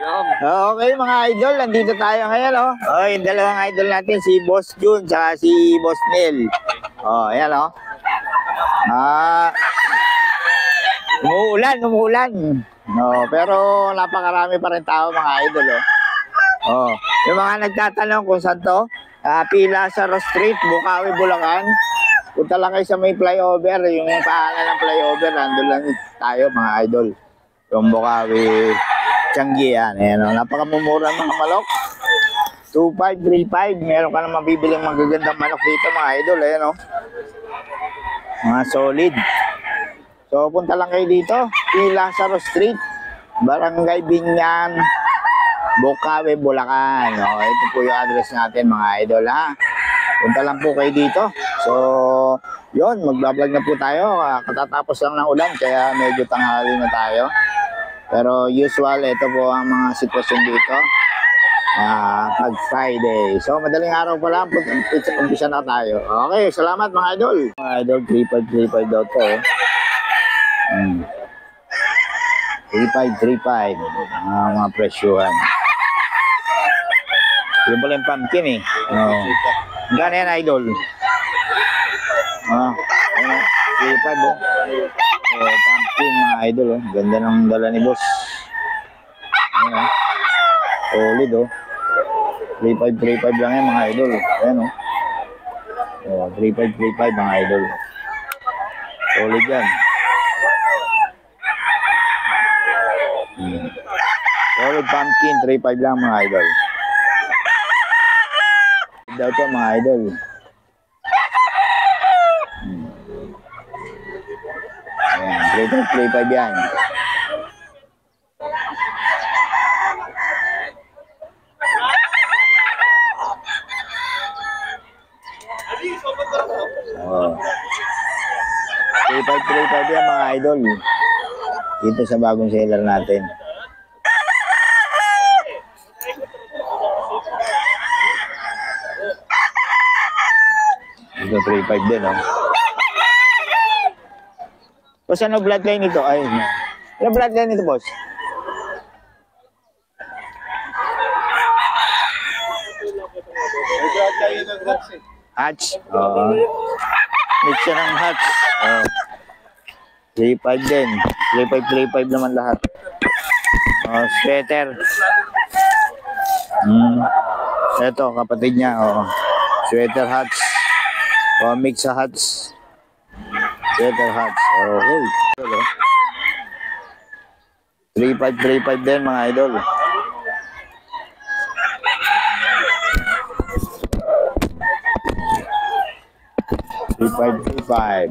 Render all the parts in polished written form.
Okay mga idol, nandito tayo ngayon oh. Oh, yung dalawang idol natin, si Boss Jun at si Boss Neil. Oh, ayan oh. Umuulan. No, pero napakarami pa rin tao mga idol oh. Oh, yung mga nagtatanong kung saan to, Pilazaro Street, Bukawi, Bulacan. Punta lang kayo sa may flyover, yung paanan ng flyover, nandun lang tayo mga idol. Yung Bukawi, Tiangge yan. Ayan o, napakamumura ng mga manok. 2,500, 3,500. Meron ka na mabibiling magagandang manok dito mga idol. Ayan o. Mga solid. So, punta lang kayo dito. Pilazaro Street, Barangay Binyan, Bukawi, Bulacan. O, ito po yung address natin mga idol ha. Punta lang po kayo dito. So, yun, mag-vlog na po tayo. Katatapos lang ng ulan, kaya medyo tanghali na tayo. Pero usual, ito po ang mga sitwasyon dito. Pag Friday. So, madaling araw pa lang, umpisa na tayo. Okay, salamat mga idol. Mga idol, 3,535 daw to. 3,535. Mga presyuhan. Yung pala yung pumpkin eh. Gano'n yan, idol? 3,500 oh. Pumpkin mga idol oh. Ganda ng dala ni boss. Ayan oh. Solid oh. 3,535 lang yan mga idol. Ayan oh. 3,535 mga idol. Solid yan. Solid pumpkin, 3,500 lang mga idol. Daw to mga idol. Ayan, 3,535 yan. Oh. 3,535 yan mga idol. Dito sa bagong seller natin. Ito 3,500 din oh. Boss, ano bloodline ito? Ay, ano bloodline ito, boss? Hatch? Oo. Mix siya ng hatch. 3,500 din. 3,535 naman lahat. Sweater. Ito, kapatid niya. Sweater hatch. Mix sa hatch. Sweater hatch. Okay. 3,535 din mga idol. $3,535.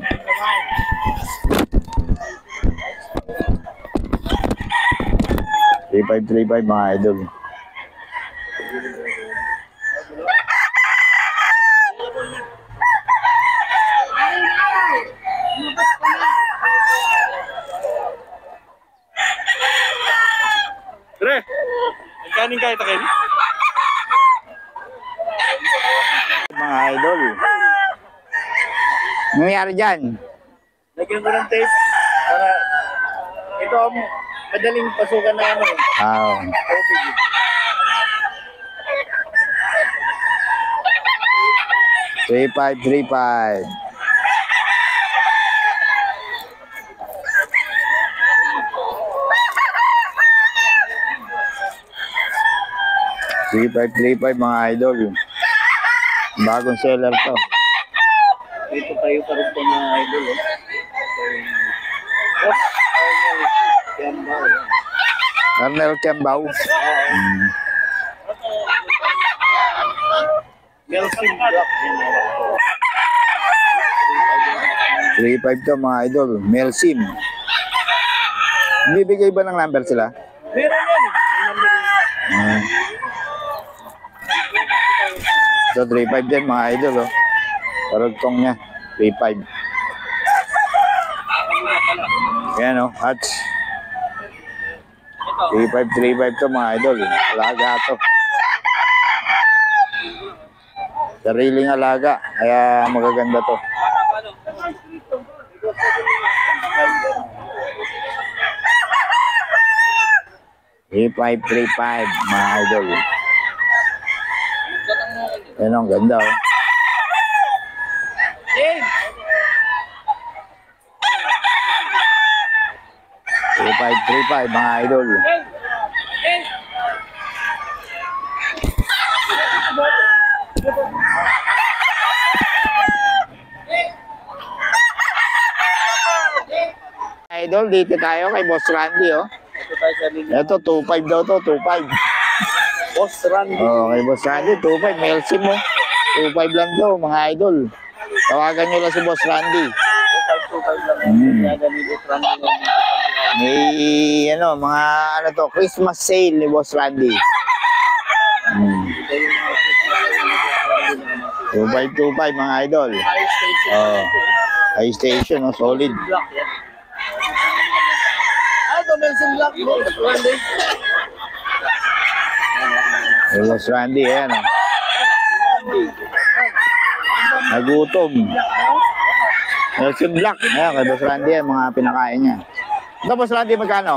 3,535 mga idol. Tre, kanin kayo takin? Mga idol. Nangyari dyan? Lagyan ko ng tape para ito ang madaling pasukan na ano. 3,535. $3,535 mga idol. Bagong seller to. Dito tayo pa rin po mga idol. Arnel Kembao. Melsim Black. 3,500 to mga idol. Melsim. Bibigay ba ng number sila? Meron yan. So 3,500 din mga idol oh. Parugtong niya 3,500. Yan oh, hatch. 3,535 to mga idol. Alaga to. Sariling alaga, kaya magaganda to. 3535 mga idol. Yan ang ganda oh. Hey! 3535 mga idol. Idol, dito tayo kay Boss Randy oh. Ito tayo sa linya. Ito 25 daw to, 25. Boss Randy. Oh, kay Boss Randy 25, may LC mo. 25 lang daw mga idol. Tawagan nyo lang si Boss Randy. 25 lang. Kaya ganito Randy lang dito sa Bukawi. May ano, mga ano to, Christmas sale ni Boss Randy. Ito yung mga Christmas. 2525 mga idol. Fire station. Oh. High station, oh, solid. Black yan. Ah, ito Nelson Black. Randy. Kay Boss Randy, ayan oh. Nagutom. Nelson Black. Ayan, kay Boss Randy, yan, mga pinakain niya. Ito, Boss Randy, magkano?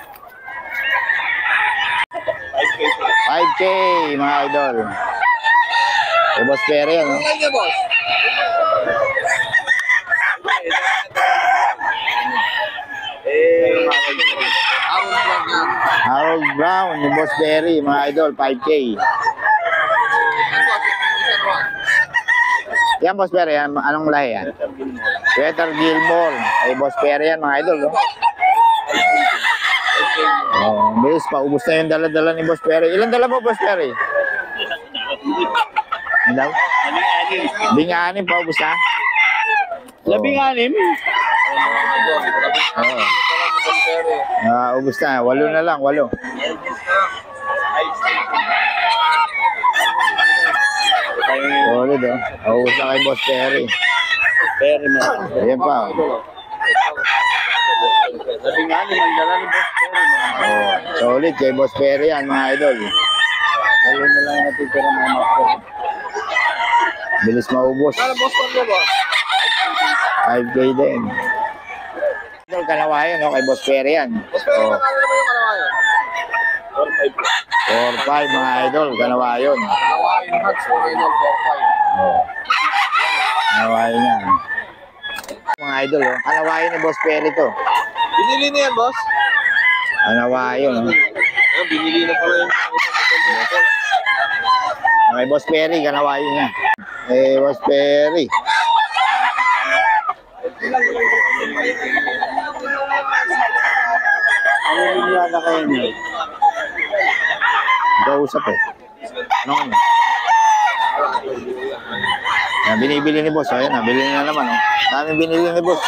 5K, mga idol. Kay Boss Perry, yan, oh. Ano niya, boss? Aaron Black yan. Harold Brown, ni Boss Perry, mga idol, 5K. Yan, Boss Perry, yan, anong lahi yan? Sweater Gilmore. Kay Boss Perry yan, mga idol, oh. Oh, bilis, paubos na yung dala-dala ni Boss Perry. Ilan dala mo, Boss Perry? Ano daw? Binganin, paubos na? Labing-anim? Oo. Ubos na, 8 na lang, 8. Solid, oh. Ubos na kay Boss Perry. Perry man. Ayan pa, oh. Labing-anim ang dala ni Boss Perry man. Oh, solid kay Boss Perry yan, mga idol. Lalo na lang natitira mga master. Bilis maubos. Kala boss ko niya, boss? 5K din. Idol, kalawayan, oh, kay Boss Perry yan. Boss Perry, Oh, nakala naman yung kalawayan? 4-5 po. 4-5, mga idol, kalawayan. Kalawayan hats, mga idol, 4-5. Oh. Kalawayan yan. Mga idol, oh. Kalawayan ni Boss Perry to. Binili niya yan, boss? Kalawayan, oh. Ayun, binili na pala yung Kay Boss Perry, kalawayan niya. Boss Perry. Ano linya na kayo niya? Kausap eh. Ano kanya? Yan, binibili ni Boss. Ayan, nabili na naman. Oh. Daming binili ni Boss.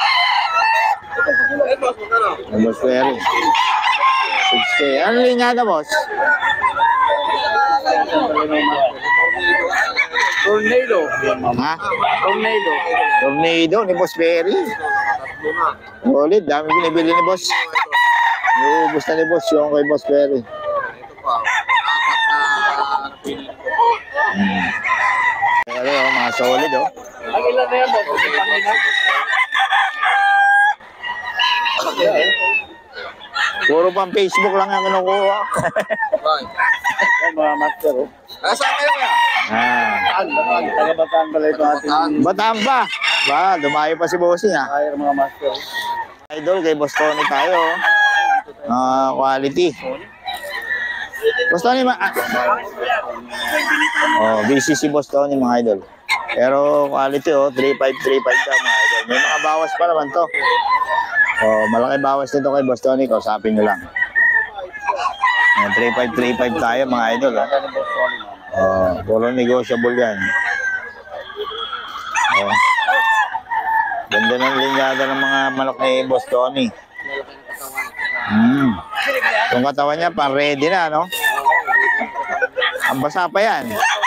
Eh, boss, magkano? Kay Boss Perry. 6K. Ano linya na, Boss? Tornado. Ha? Tornado. Tornado ni Boss Perry. Tatlo na. Solid, dami binibili ni Boss. Iubos na ni Boss yung kay Boss Perry. Ito pa. Apat na pinili ko. Pero oh, mga solid oh. Ang ilan na yan, boss? Ang pangina? Puro pang Facebook lang ang kinukuha. Right. Yan, mga master, oh. Nasaan kayo kaya? Ah. Taga-Bataan pala ito ating Bataan pa. Ba, dumayo pa si Bossing ah. hire mga master. Idol kay Boss Tony tayo. Quality. Boss Tony, busy si Boss Tony mga idol. Pero quality oh, 3535 daw mga idol. May mga bawas pa naman to. Malaki bawas nito kay Boss Tony, kausapin nyo lang. 3535 tayo mga idol ah. Puro negotiable yan. Ganda ng linyada ng mga manok ni Boss Tony. Yung katawan niya, pang ready na, no? Ang basa pa yan.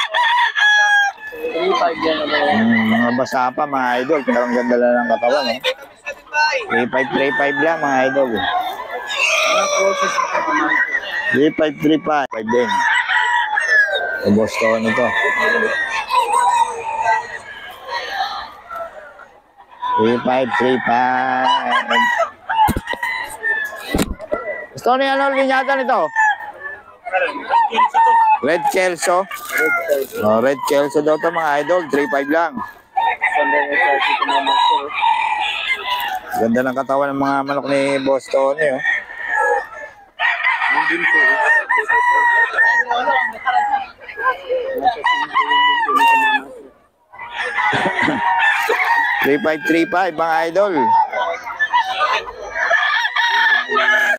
3-5 yan. Mga basa pa, mga idol. Pero ang ganda lang ng katawan, no? 3535 lang, mga idol. Ano process ito naman? 3535 din. Yung Boss Tony to. 3535. Tony, ano linyata nito? Kinsa to. Red Kelso. Oh, Red Kelso daw to mga idol. 3.5 lang. Sunday na sa ito mga master. Ganda ng katawan ng mga manok ni Boss Tony. Oh. Ang binto. Nasa 5 yung binto nito mga master. 3.5 mga idol.